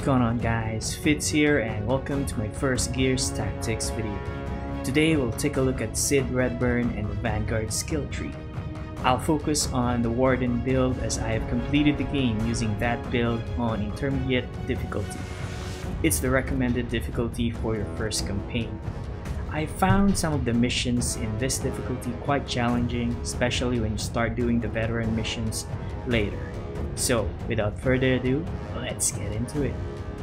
going on guys, Fitz here and welcome to my first Gears Tactics video. Today we'll take a look at Sid Redburn and the Vanguard skill tree. I'll focus on the Warden build as I have completed the game using that build on intermediate difficulty. It's the recommended difficulty for your first campaign. I found some of the missions in this difficulty quite challenging, especially when you start doing the veteran missions later. So without further ado, let's get into it.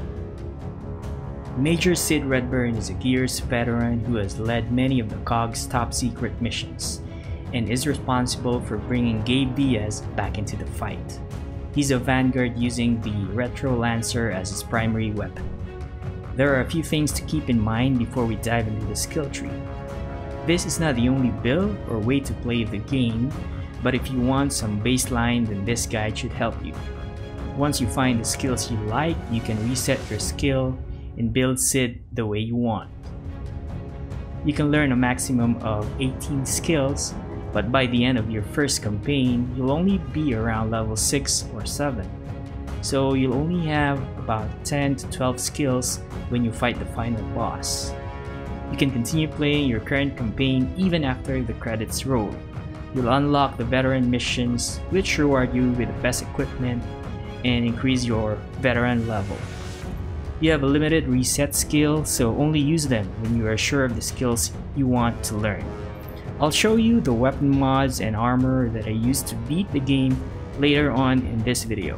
Major Sid Redburn is a Gears veteran who has led many of the COG's top secret missions and is responsible for bringing Gabe Diaz back into the fight. He's a Vanguard using the Retro Lancer as his primary weapon. There are a few things to keep in mind before we dive into the skill tree. This is not the only build or way to play the game, but if you want some baseline, then this guide should help you. Once you find the skills you like, you can reset your skill and build Sid the way you want. You can learn a maximum of 18 skills, but by the end of your first campaign, you'll only be around level 6 or 7. So you'll only have about 10 to 12 skills when you fight the final boss. You can continue playing your current campaign even after the credits roll. You'll unlock the veteran missions, which reward you with the best equipment and increase your veteran level. You have a limited reset skill, so only use them when you are sure of the skills you want to learn. I'll show you the weapon mods and armor that I used to beat the game later on in this video.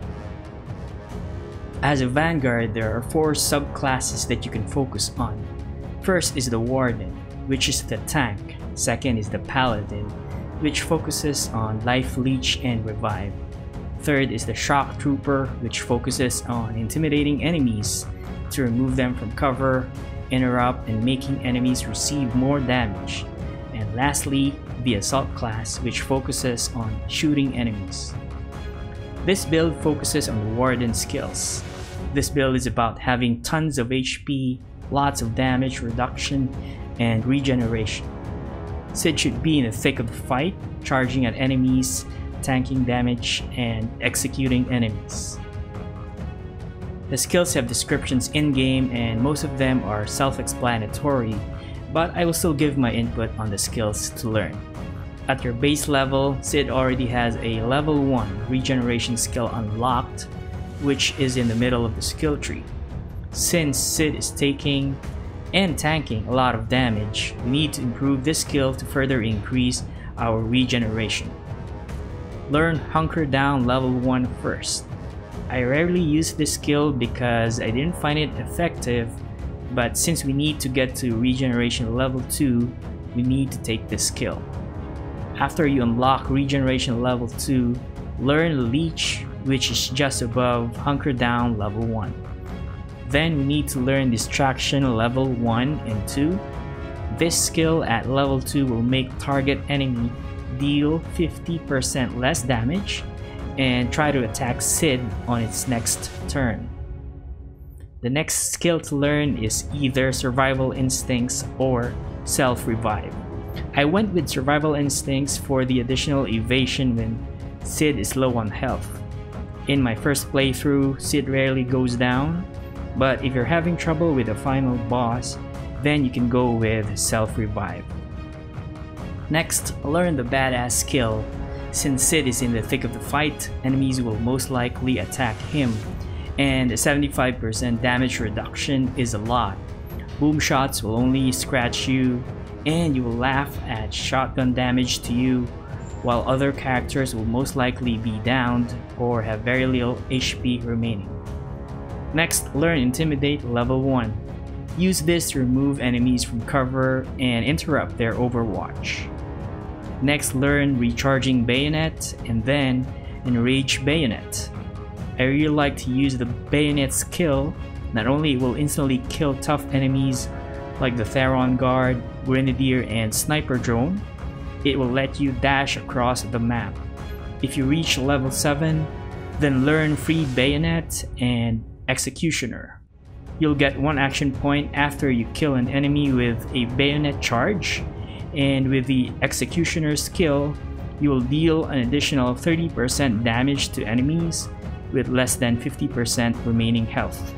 As a Vanguard, there are 4 subclasses that you can focus on. First is the Warden, which is the tank. Second is the Paladin, which focuses on life leech and revive. Third is the Shock Trooper, which focuses on intimidating enemies to remove them from cover, interrupt, and making enemies receive more damage. And lastly, the Assault class, which focuses on shooting enemies. This build focuses on the Warden skills. This build is about having tons of HP, lots of damage reduction, and regeneration. Sid should be in the thick of the fight, charging at enemies, tanking damage, and executing enemies. The skills have descriptions in-game and most of them are self-explanatory, but I will still give my input on the skills to learn. At your base level, Sid already has a level 1 regeneration skill unlocked, which is in the middle of the skill tree. Since Sid is taking and tanking a lot of damage, we need to improve this skill to further increase our regeneration. Learn Hunker Down level 1 first. I rarely use this skill because I didn't find it effective, but since we need to get to regeneration level 2, we need to take this skill. After you unlock regeneration level 2, learn Leech, which is just above Hunker Down level 1. Then we need to learn Distraction level 1 and 2. This skill at level 2 will make target enemy deal 50% less damage and try to attack Sid on its next turn. The next skill to learn is either Survival Instincts or Self-Revive. I went with Survival Instincts for the additional evasion when Sid is low on health. In my first playthrough, Sid rarely goes down, but if you're having trouble with the final boss, then you can go with Self-Revive. Next, learn the Badass skill. Since Sid is in the thick of the fight, enemies will most likely attack him, and a 75% damage reduction is a lot. Boom shots will only scratch you, and you will laugh at shotgun damage to you, while other characters will most likely be downed or have very little HP remaining. Next, learn Intimidate level 1. Use this to remove enemies from cover and interrupt their overwatch. Next, learn Recharging Bayonet and then Enrage Bayonet. I really like to use the Bayonet skill. Not only it will instantly kill tough enemies like the Theron Guard, Grenadier, and Sniper Drone, it will let you dash across the map. If you reach level 7, then learn Free Bayonet and Executioner. You'll get 1 action point after you kill an enemy with a bayonet charge, and with the Executioner skill, you will deal an additional 30% damage to enemies with less than 50% remaining health.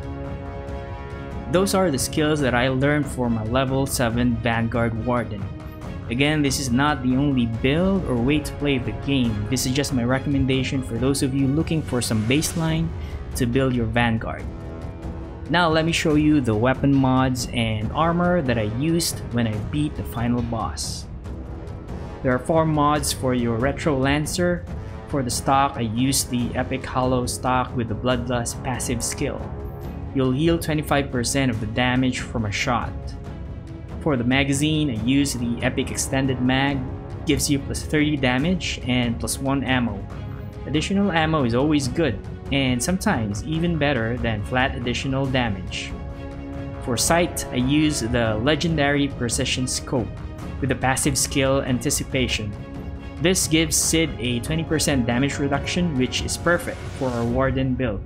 Those are the skills that I learned for my level 7 Vanguard Warden. Again, this is not the only build or way to play the game. This is just my recommendation for those of you looking for some baseline to build your Vanguard. Now let me show you the weapon mods and armor that I used when I beat the final boss. There are 4 mods for your Retro Lancer. For the stock, I used the Epic Hollow stock with the Bloodlust passive skill. You'll heal 25% of the damage from a shot. For the magazine, I used the Epic Extended Mag. Gives you plus 30 damage and plus 1 ammo. Additional ammo is always good, and sometimes even better than flat additional damage. For sight, I use the legendary Precision Scope with the passive skill Anticipation. This gives Sid a 20% damage reduction, which is perfect for our Warden build.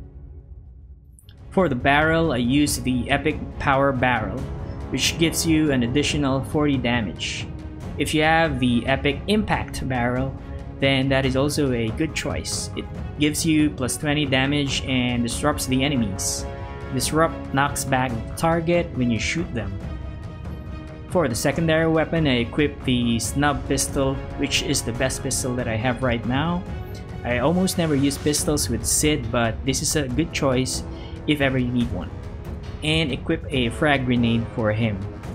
For the barrel, I use the Epic Power Barrel, which gives you an additional 40 damage. If you have the Epic Impact Barrel, then that is also a good choice. It gives you plus 20 damage and disrupts the enemies. Disrupt knocks back the target when you shoot them. For the secondary weapon, I equipped the Snub Pistol, which is the best pistol that I have right now. I almost never use pistols with Sid, but this is a good choice if ever you need one. And equip a frag grenade for him.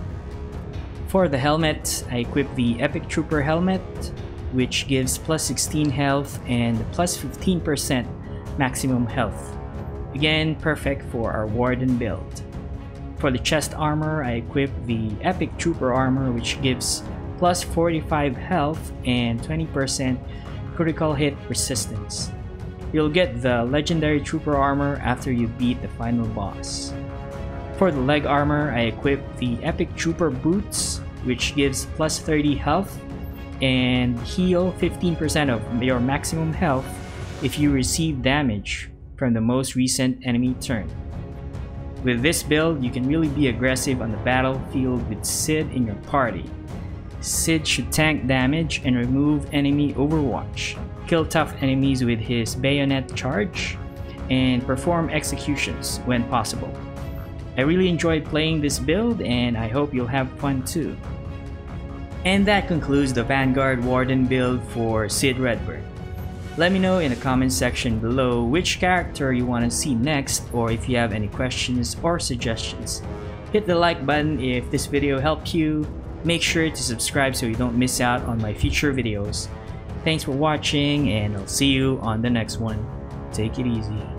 For the helmet, I equipped the Epic Trooper helmet, which gives plus 16 health and plus 15% maximum health. Again, perfect for our Warden build. For the chest armor, I equipped the Epic Trooper armor, which gives plus 45 health and 20% critical hit resistance. You'll get the legendary Trooper armor after you beat the final boss. For the leg armor, I equipped the Epic Trooper boots, which gives plus 30 health and heal 15% of your maximum health if you receive damage from the most recent enemy turn. With this build, you can really be aggressive on the battlefield with Sid in your party. Sid should tank damage and remove enemy overwatch, kill tough enemies with his bayonet charge, and perform executions when possible. I really enjoyed playing this build, and I hope you'll have fun too. And that concludes the Vanguard Warden build for Sid Redbird. Let me know in the comment section below which character you want to see next, or if you have any questions or suggestions. Hit the like button if this video helped you. Make sure to subscribe so you don't miss out on my future videos. Thanks for watching, and I'll see you on the next one. Take it easy.